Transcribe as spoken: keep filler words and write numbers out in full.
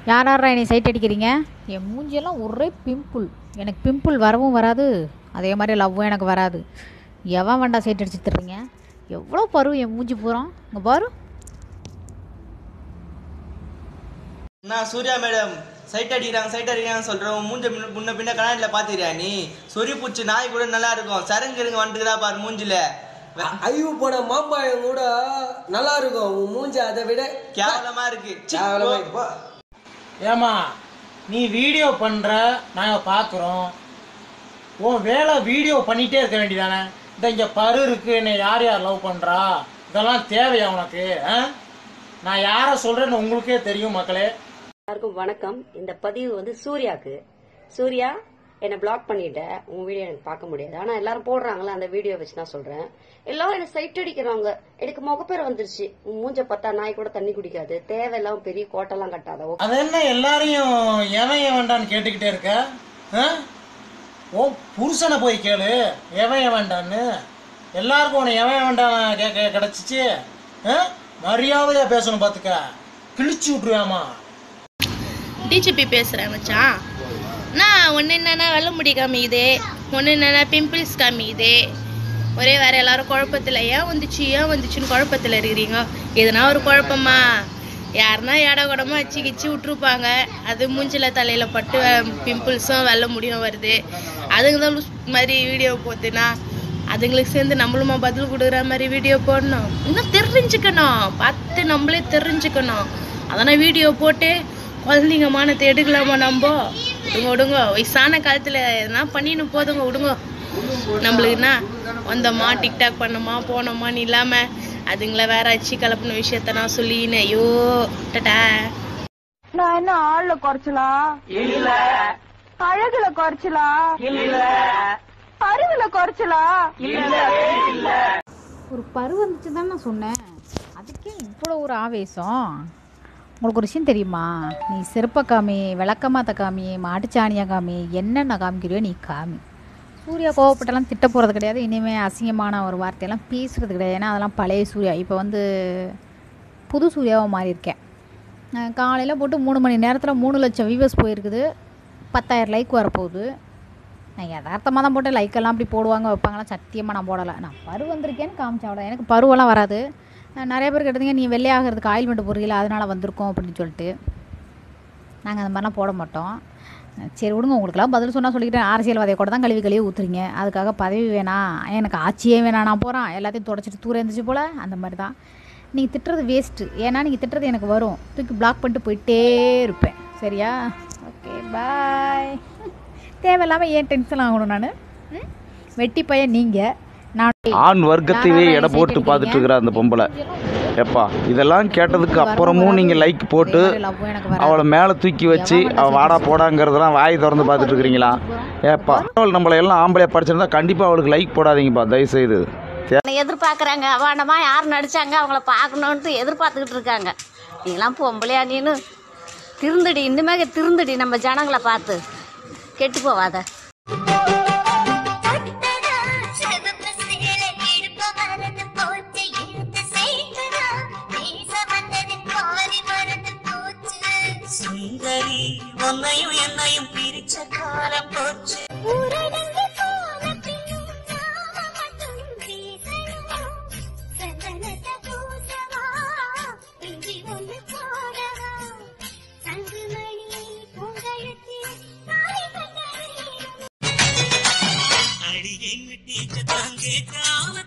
யார் யாரா என்னை சைட் அடிக்கிறீங்க? என் மூஞ்சியெல்லாம் ஒரே பிம்பிள். எனக்கு பிம்பிள் வரவும் வராது, அதே மாதிரி லவ்வும் எனக்கு வராது. எவன் வேண்டாம் சைட் அடிச்சு தர்றீங்க? எவ்வளோ பரு என் மூஞ்சி பூரம். இங்கே பாரு. நான் சூர்யா மேடம் சைட் அடிக்கிறாங்க சைட் அடிக்கிறாங்கன்னு சொல்கிறோம். மூஞ்ச முன்ன பின்ன கண்ணாடியில் பார்த்துக்கிறியா நீ? சொறி பூச்சி நாய் கூட நல்லா இருக்கும். சரங்கு இருங்க வந்துக்கிறா பாரு மூஞ்சில. ஐயோ போன மாம்பாயம் கூட நல்லா இருக்கும். உன் மூஞ்சி அதை விட கேவலமா இருக்கு. ஏமா நீ வீடியோ பண்ற நாங்க பாக்குறோம். உன் வேலை வீடியோ பண்ணிட்டே இருக்க வேண்டியதானே? இந்த இங்க பரு இருக்கு, என்னை யார் யார் லவ் பண்றா, இதெல்லாம் தேவையா உனக்கு? நான் யார சொல்றேன்னு உங்களுக்கே தெரியும் மக்களே. எல்லாருக்கும் வணக்கம். இந்த பதிவு வந்து சூர்யாக்கு. சூர்யா என்னை பிளாக் பண்ணிட்ட, உன் வீடியோ எனக்கு பார்க்க முடியாது. ஆனா எல்லாரும் போடுறாங்களா அந்த வீடியோ வச்சு நான் சொல்றேன். எல்லாரும் என்ன சைட் அடிக்கிறாங்க. எனக்கு முகப்பேர் வந்துருச்சு. உன் மூஞ்ச பார்த்தா நாய் கூட தண்ணி குடிக்காது. தேவையில்லாம பெரிய கோட்டெல்லாம் கட்டாத. அது என்ன எல்லாரையும் எவன் எவன்டான்னு கேட்டுக்கிட்டே இருக்க? ஓ புருஷனை போய் கேளு எவன் எவன்டான்னு. எல்லாருக்கும் உன்னை எவன் எவன்டான் கேட்க கிடைச்சிச்சு. மரியாதையா பேசணும் பாத்துக்க, கிழிச்சு விட்டுருவாமா. டிஜிபி பேசுறேன் மச்சான். நான் ஒன்று என்னென்னா வெள்ள முடி காமிக்குது, ஒன்று என்னென்னா பிம்பிள்ஸ் காமிக்குது. ஒரே வேற எல்லாரும் குழப்பத்தில் ஏன் வந்துச்சு ஏன் வந்துச்சுன்னு குழப்பத்தில் இருக்கிறீங்க. எதுனா ஒரு குழப்பமா? யாருன்னா ஏடா குடமா வச்சு கிச்சு விட்டுருப்பாங்க. அது மூஞ்சில தலையில் பட்டு பிம்பிள்ஸும் வெள்ள முடியும் வருது. அதுங்க தான் மாதிரி வீடியோ போத்துனா அதுங்களுக்கு சேர்ந்து நம்மளுமா பதில் கொடுக்குற மாதிரி வீடியோ போடணும். இன்னும் தெரிஞ்சுக்கணும், பார்த்து நம்மளே தெரிஞ்சுக்கணும். அதனால் வீடியோ போட்டு குழந்தைங்க மானத்தை எடுக்கலாமா? நம்ம விடுங்க விடுங்க. வயசான காலத்தில் எதனா பண்ணின்னு போதுங்க விடுங்க. நம்மளுக்குன்னா வந்தோமா டிக்டாக் பண்ணோமா போனோமான்னு இல்லாமல் அதுங்கள வேற அச்சு கலப்பின விஷயத்த நான் சொல்லின்னு ஐயோ டடா. நான் என்ன ஆள்ல குறைச்சலா இல்ல, அழகுல குறைச்சலா இல்ல, அறிவுல குறைச்சலா இல்ல. ஒரு பரு வந்துச்சு தான் நான் சொன்னேன். அதுக்கே இவ்வளோ ஒரு ஆவேசம். உங்களுக்கு ஒரு விஷயம் தெரியுமா? நீ செருப்பை காமி, விளக்கமாத்த காமி, மாட்டுச்சாணியாக காமி, என்னென்ன காமிக்கிறியோ நீ காமி. சூர்யா கோவப்பட்டெல்லாம் திட்ட போகிறது கிடையாது. இனிமேல் அசிங்கமான ஒரு வார்த்தையெல்லாம் பேசுகிறது கிடையாது. ஏன்னா அதெல்லாம் பழைய சூர்யா. இப்போ வந்து புது சூர்யாவை மாறியிருக்கேன். காலையில் போட்டு மூணு மணி நேரத்தில் மூணு லட்சம் வியூவர்ஸ் போயிருக்குது. பத்தாயிரம் லைக் வரப்போகுது. நான் யதார்த்தமாக தான் போட்டேன். லைக்கெல்லாம் அப்படி போடுவாங்க வைப்பாங்களாம் சத்தியமாக நான் போடலை. நான் பரு வந்திருக்கேன்னு காமிச்சேன் அவ்வளோ. எனக்கு பருவெல்லாம் வராது. நிறைய பேர் கேட்டதுங்க நீ வெள்ளையாகிறதுக்கு ஆயில் மட்டும் போடுறீங்களா அதனால் வந்திருக்கோம் அப்படின்னு சொல்லிட்டு. நாங்கள் அந்த மாதிரிலாம் போட மாட்டோம். சரி விடுங்க, உங்களுக்குலாம் பதில் சொன்னால் சொல்லிக்கிட்டேன். அரசியல்வாதியை கூட தான் கழுவி கழுவி ஊற்றுறீங்க. அதுக்காக பதவி வேணாம், எனக்கு ஆட்சியே வேணாம், நான் போகிறேன் எல்லாத்தையும் தொடச்சிட்டு தூரம் இருந்துச்சு போல். அந்த மாதிரி தான் நீங்கள் திட்டுறது வேஸ்ட்டு. ஏன்னா நீங்கள் திட்டுறது எனக்கு வரும், தூக்கி பிளாக் பண்ணிட்டு போயிட்டே இருப்பேன். சரியா? Okay bye. தேவையில்லாமல் ஏன் டென்ஷன் ஆகணும்? நான் வெட்டி பையன் நீங்கள். ஆண் வர்க்கத்தையே எடை போட்டு பார்த்துட்டு இருக்கிற அந்த பொம்பளை எப்பா இதெல்லாம் கேட்டதுக்கு அப்புறமும் நீங்கள் லைக் போட்டு அவளை மேலே தூக்கி வச்சு அவள் வாடா போடாங்கிறதெல்லாம் வாய் திறந்து பார்த்துட்டு இருக்கிறீங்களா? ஏப்பா அவள் நம்மளை எல்லாம் ஆம்பளையா படிச்சிருந்தா கண்டிப்பாக அவளுக்கு லைக் போடாதீங்கப்பா தயவுசெய்து. எதிர்பார்க்குறாங்க வாண்டமா யார் நடிச்சாங்க அவங்கள பார்க்கணுன்ட்டு எதிர்பார்த்துக்கிட்டு இருக்காங்க. நீங்களாம் பொம்பளையா நீனு திருந்துடி, இன்னுமே திருந்துடி, நம்ம ஜனங்களை பார்த்து கெட்டு போவாத. உன்னையும் என்னையும் பிரிச்ச காலம் போச்சு. அடியை விட்டு தாங்க